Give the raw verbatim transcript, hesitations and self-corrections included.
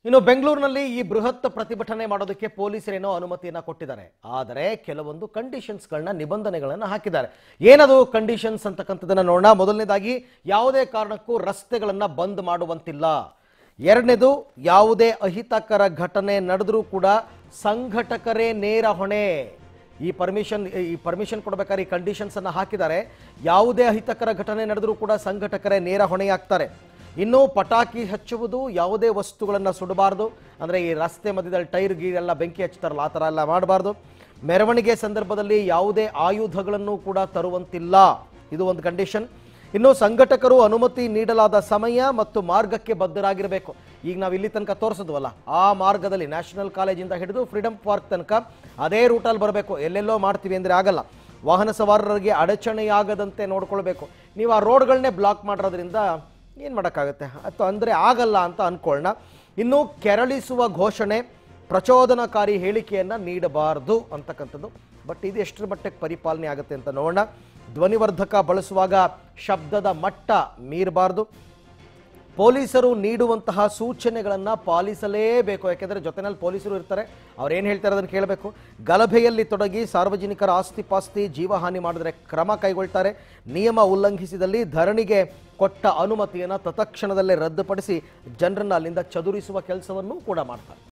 ಇನ್ನು ಬೆಂಗಳೂರಿನಲ್ಲಿ ಈ ಬೃಹತ್ ಪ್ರತಿಭಟನೆ ಮಾಡೋದಕ್ಕೆ ಪೊಲೀಸರೇನೋ ಅನುಮತಿಯನ್ನು ಕೊಟ್ಟಿದ್ದಾರೆ. ಆದರೆ ಕೆಲವೊಂದು ಕಂಡೀಷನ್ಸ್ಗಳನ್ನ ನಿಬಂಧನೆಗಳನ್ನು ಹಾಕಿದ್ದಾರೆ. ಏನದು ಕಂಡೀಷನ್ಸ್ ಅಂತಕ್ಕಂಥದ್ದನ್ನ ನೋಡೋಣ. ಮೊದಲನೇದಾಗಿ ಯಾವುದೇ ಕಾರಣಕ್ಕೂ ರಸ್ತೆಗಳನ್ನು ಬಂದ್ ಮಾಡುವಂತಿಲ್ಲ. ಎರಡನೇದು, ಯಾವುದೇ ಅಹಿತಕರ ಘಟನೆ ನಡೆದರೂ ಕೂಡ ಸಂಘಟಕರೇ ನೇರ ಹೊಣೆ. ಈ ಪರ್ಮಿಷನ್ ಈ ಪರ್ಮಿಷನ್ ಕೊಡಬೇಕಾದ್ರೆ ಈ ಕಂಡೀಷನ್ಸ್ ಅನ್ನು ಹಾಕಿದ್ದಾರೆ. ಯಾವುದೇ ಅಹಿತಕರ ಘಟನೆ ನಡೆದರೂ ಕೂಡ ಸಂಘಟಕರೇ ನೇರ ಹೊಣೆಯಾಗ್ತಾರೆ. ಇನ್ನು ಪಟಾಕಿ ಹಚ್ಚುವುದು, ಯಾವುದೇ ವಸ್ತುಗಳನ್ನು ಸುಡಬಾರ್ದು. ಅಂದರೆ ಈ ರಸ್ತೆ ಮಧ್ಯದಲ್ಲಿ ಟೈರ್ ಗೀರೆಲ್ಲ ಬೆಂಕಿ ಹಚ್ತಾರಲ್ಲ, ಆ ಥರ ಎಲ್ಲ ಮಾಡಬಾರ್ದು. ಮೆರವಣಿಗೆ ಸಂದರ್ಭದಲ್ಲಿ ಯಾವುದೇ ಆಯುಧಗಳನ್ನು ಕೂಡ ತರುವಂತಿಲ್ಲ. ಇದು ಒಂದು ಕಂಡೀಷನ್. ಇನ್ನು ಸಂಘಟಕರು ಅನುಮತಿ ನೀಡಲಾದ ಸಮಯ ಮತ್ತು ಮಾರ್ಗಕ್ಕೆ ಬದ್ಧರಾಗಿರಬೇಕು. ಈಗ ನಾವು ಇಲ್ಲಿ ತನಕ ತೋರಿಸಿದ್ವಲ್ಲ, ಆ ಮಾರ್ಗದಲ್ಲಿ ನ್ಯಾಷನಲ್ ಕಾಲೇಜಿಂದ ಹಿಡಿದು ಫ್ರೀಡಮ್ ಪಾರ್ಕ್ ತನಕ ಅದೇ ರೂಟಲ್ಲಿ ಬರಬೇಕು. ಎಲ್ಲೆಲ್ಲೋ ಮಾಡ್ತೀವಿ ಅಂದರೆ ಆಗಲ್ಲ. ವಾಹನ ಸವಾರರಿಗೆ ಅಡಚಣೆಯಾಗದಂತೆ ನೋಡ್ಕೊಳ್ಬೇಕು. ನೀವು ಆ ರೋಡ್ಗಳನ್ನೇ ಬ್ಲಾಕ್ ಮಾಡಿರೋದ್ರಿಂದ ಏನು ಮಾಡೋಕ್ಕಾಗುತ್ತೆ, ಅಥವಾ ಅಂದರೆ ಆಗಲ್ಲ ಅಂತ ಅಂದ್ಕೊಳ್ಳೋಣ. ಇನ್ನು ಕೆರಳಿಸುವ ಘೋಷಣೆ, ಪ್ರಚೋದನಕಾರಿ ಹೇಳಿಕೆಯನ್ನು ನೀಡಬಾರ್ದು ಅಂತಕ್ಕಂಥದ್ದು. ಬಟ್ ಇದು ಎಷ್ಟರ ಮಟ್ಟಕ್ಕೆ ಪರಿಪಾಲನೆ ಆಗುತ್ತೆ ಅಂತ ನೋಡೋಣ. ಧ್ವನಿವರ್ಧಕ ಬಳಸುವಾಗ ಶಬ್ದದ ಮಟ್ಟ ಮೀರಬಾರ್ದು. ಪೊಲೀಸರು ನೀಡುವಂತಹ ಸೂಚನೆಗಳನ್ನು ಪಾಲಿಸಲೇಬೇಕು. ಯಾಕೆಂದರೆ ಜೊತೆಯಲ್ಲಿ ಪೊಲೀಸರು ಇರ್ತಾರೆ, ಅವ್ರು ಏನು ಹೇಳ್ತಾರೆ ಅದನ್ನು ಕೇಳಬೇಕು. ಗಲಭೆಯಲ್ಲಿ ತೊಡಗಿ ಸಾರ್ವಜನಿಕರ ಆಸ್ತಿ ಪಾಸ್ತಿ ಜೀವಹಾನಿ ಮಾಡಿದ್ರೆ ಕ್ರಮ ಕೈಗೊಳ್ತಾರೆ. ನಿಯಮ ಉಲ್ಲಂಘಿಸಿದಲ್ಲಿ ಧರಣಿಗೆ ಕೊಟ್ಟ ಅನುಮತಿಯನ್ನು ತತ್ಕ್ಷಣದಲ್ಲೇ ರದ್ದುಪಡಿಸಿ ಜನರನ್ನು ಅಲ್ಲಿಂದ ಚದುರಿಸುವ ಕೆಲಸವನ್ನು ಕೂಡ ಮಾಡ್ತಾರೆ.